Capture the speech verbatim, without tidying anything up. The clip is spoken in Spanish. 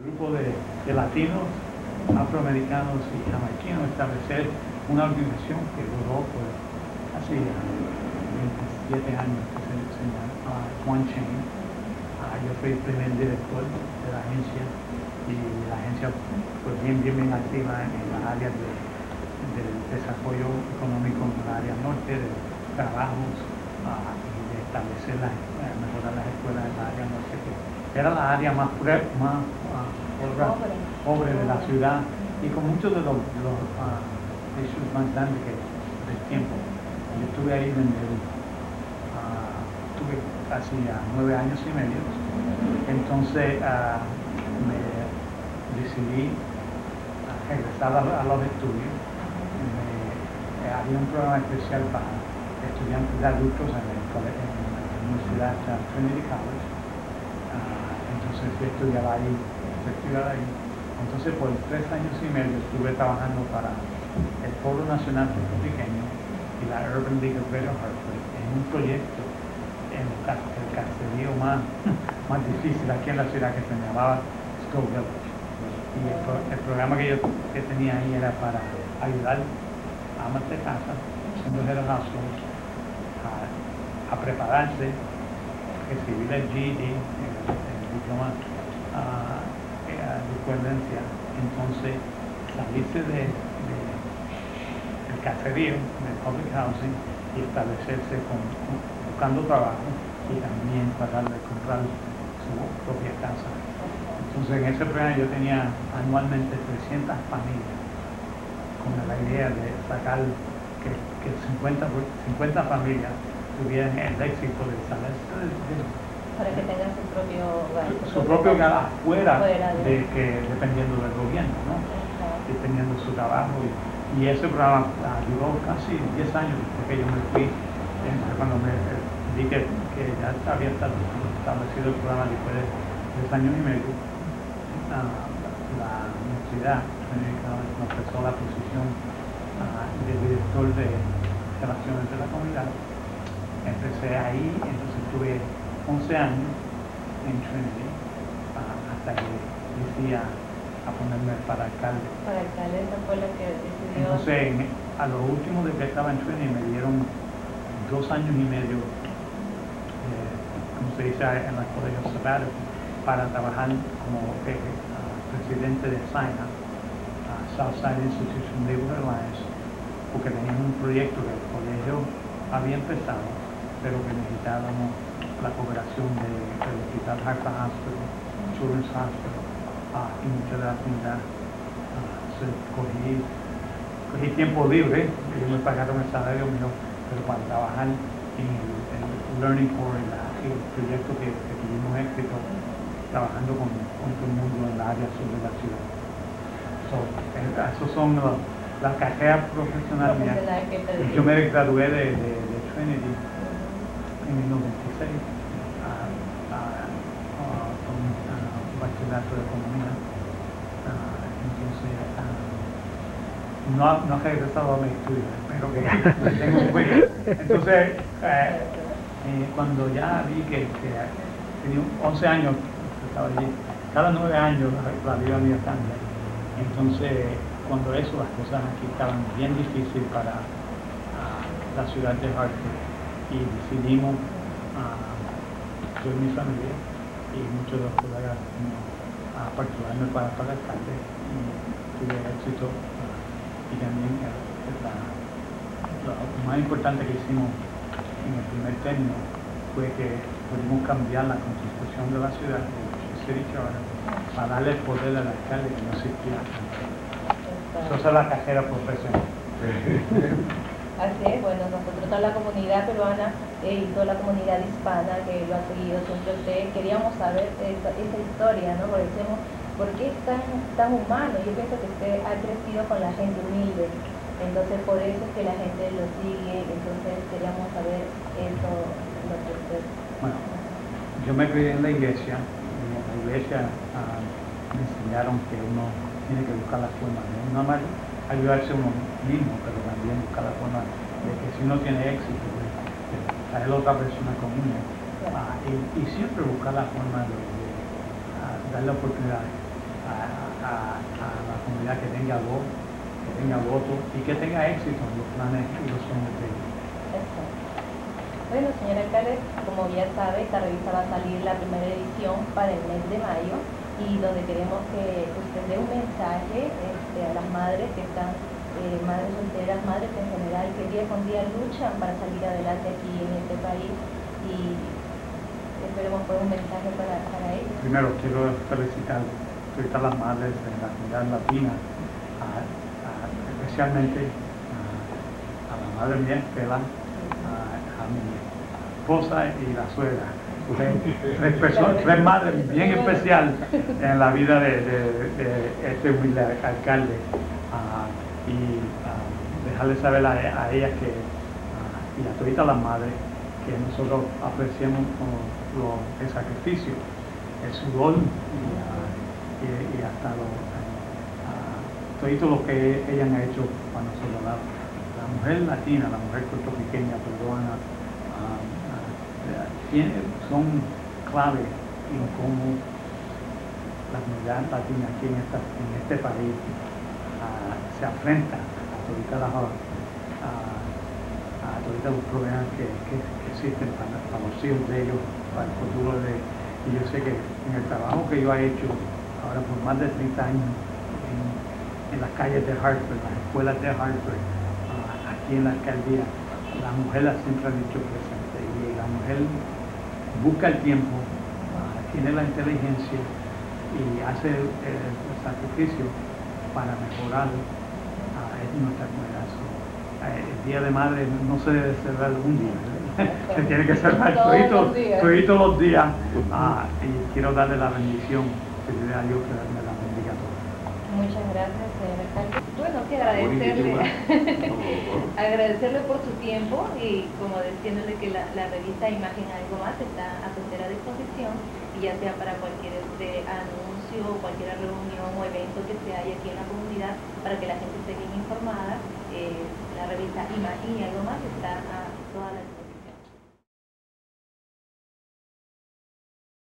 grupo de, de latinos, afroamericanos y jamaicanos establecer una organización que duró pues, casi veintisiete años, que se, se llama uh, One Chain. Uh, yo fui el primer director de la agencia y la agencia pues bien, bien, bien activa en, en las áreas de, del desarrollo económico en el área norte, de trabajos uh, y de establecer, las, uh, mejorar las escuelas en la área norte, que era la área más, pre, más uh, pobre, pobre de la ciudad y con muchos de los, de los uh, issues más grandes que, del tiempo. Yo estuve ahí desde, uh, estuve casi uh, nueve años y medio, entonces uh, me decidí uh, regresar a, a los estudios. Me, eh, había un programa especial para estudiantes de adultos en, el, en la Universidad de Trinity College. Uh, entonces fui a estudiar ahí, fui a estudiar ahí. Entonces por tres años y medio estuve trabajando para el Foro Nacional Puertorriqueño y la Urban League of Greater Hartford en un proyecto en el, el caserío más, más difícil aquí en la ciudad, que se llamaba Stowe Village. Y el, pro, el programa que yo que tenía ahí era para ayudar a amas de casa, single head households, a, a prepararse, recibir el G E D, el, el diploma uh, de equivalencia, entonces salirse de, de el caserío, del public housing, y establecerse con, con, buscando trabajo y también para darle comprar su propia casa. Entonces en ese programa yo tenía anualmente trescientas familias, con la idea de sacar que, que cincuenta, cincuenta familias tuvieran el éxito de salirse de, de para que tengan su propio hogar. Su, su propio hogar afuera, afuera de, de que, dependiendo del gobierno, ¿no? Uh-huh. Dependiendo de su trabajo. Y, y ese programa uh, duró casi diez años después que yo me fui. Entonces, cuando me eh, vi que, que ya había establecido el programa después de diez años y medio, uh, la universidad me ofreció la posición uh, de director de relaciones de la comunidad. Empecé ahí, entonces tuve once años en Trinity, uh, hasta que decidí a, a ponerme para alcalde. Para alcalde, esa fue la que decidió. Entonces, en, a lo último de que estaba en Trinity, me dieron dos años y medio, eh, como se dice en la colegio sabático, para trabajar como eh, uh, presidente de SINA, uh, Southside Institution Neighborhood Alliance, porque teníamos un proyecto que el colegio había empezado, pero que necesitábamos la cooperación de, del Hospital Harper Hospital, Children's Hospital uh, y mucha de la comunidad. Uh, cogí, cogí tiempo libre, ellos me pagaron el salario mío, pero para trabajar en el, el Learning Corps, y el proyecto que, que tuvimos éxito, trabajando con, con todo el mundo en el área sur de la ciudad. So, eh, esos son los, las carreras profesionales mías. Yo me gradué de, de, de Trinity en el noventa y seis uh, uh, uh, con un uh, bachillerato de economía. Uh, entonces uh, no, no he regresado a mi estudio, espero que tengo un buen. Entonces eh, eh, cuando ya vi que, que tenía once años que estaba allí, cada nueve años la, la vida mía cambia. Entonces cuando eso, las cosas aquí estaban bien difíciles para uh, la ciudad de Hartford, y decidimos, uh, yo y mi familia y muchos de los colegas, uh, particularmente para, para el alcalde, y tuve éxito. Uh, y también uh, la, lo más importante que hicimos en el primer término fue que pudimos cambiar la constitución de la ciudad, el City Charter, para darle el poder al alcalde que no existía antes. Esa es la carrera profesional. Así es, bueno, nosotros, toda la comunidad peruana eh, y toda la comunidad hispana que lo ha seguido siempre usted, queríamos saber esa, esa historia, ¿no? Porque decimos, ¿por qué es tan, tan humano? Yo pienso que usted ha crecido con la gente humilde, entonces por eso es que la gente lo sigue, entonces queríamos saber eso, lo que usted... Bueno, yo me crié en la iglesia, en la iglesia uh, me enseñaron que uno tiene que buscar la forma de uno más ayudarse a uno mismo, pero también buscar la forma de que si uno tiene éxito, de, de traer a otra persona con uno, uh, y, y siempre buscar la forma de, de uh, darle oportunidades. a, a, a la comunidad que tenga voz, que tenga voto y que tenga éxito en los planes y los sueños de ellos. Exacto. Bueno, señor alcalde, como ya sabe, esta revista va a salir la primera edición para el mes de mayo y donde queremos que usted dé un mensaje este, a las madres que están, eh, madres solteras, madres en general, que día con día luchan para salir adelante aquí en este país y esperemos por un mensaje para, para ellos. Primero quiero felicitar a todas las madres de la comunidad latina, a, a, especialmente a, a la madre mía, Estela, a, a mi esposa y la suegra. Tres, tres, personas, tres madres bien especial en la vida de, de, de este humilde alcalde. Uh, y uh, dejarles saber a, a ellas que, uh, y a todas las madres, que nosotros apreciamos lo, el sacrificio, el sudor y, uh, y, y hasta lo, uh, todo lo que ellas han hecho para nosotros. La, la mujer latina, la mujer puertorriqueña, peruana, uh, uh, tiene, son clave en cómo la comunidad latina aquí en, esta, en este país uh, se afrenta a todos los, a, a todos los problemas que, que, que existen para, para los hijos de ellos, para el futuro de ellos. Y yo sé que en el trabajo que yo he hecho ahora por más de treinta años en, en las calles de Hartford, las escuelas de Hartford, uh, aquí en la alcaldía, la mujer siempre ha dicho presente y la mujer busca el tiempo, uh, tiene la inteligencia y hace el, el, el sacrificio para mejorar uh, nuestra comunidad. So, uh, el Día de Madre no se debe celebrar un día, se tiene que celebrar todos los días uh, y quiero darle la bendición, pedirle a Dios que me la bendiga a todos. Muchas gracias, señor alcalde. Bueno, que agradecerle, agradecerle por su tiempo y como diciéndole que la, la revista Imagen Algo Más está a su entera disposición, y ya sea para cualquier este, anuncio, cualquier reunión o evento que se haya aquí en la comunidad, para que la gente esté bien informada, eh, la revista Imagen y Algo Más está a toda la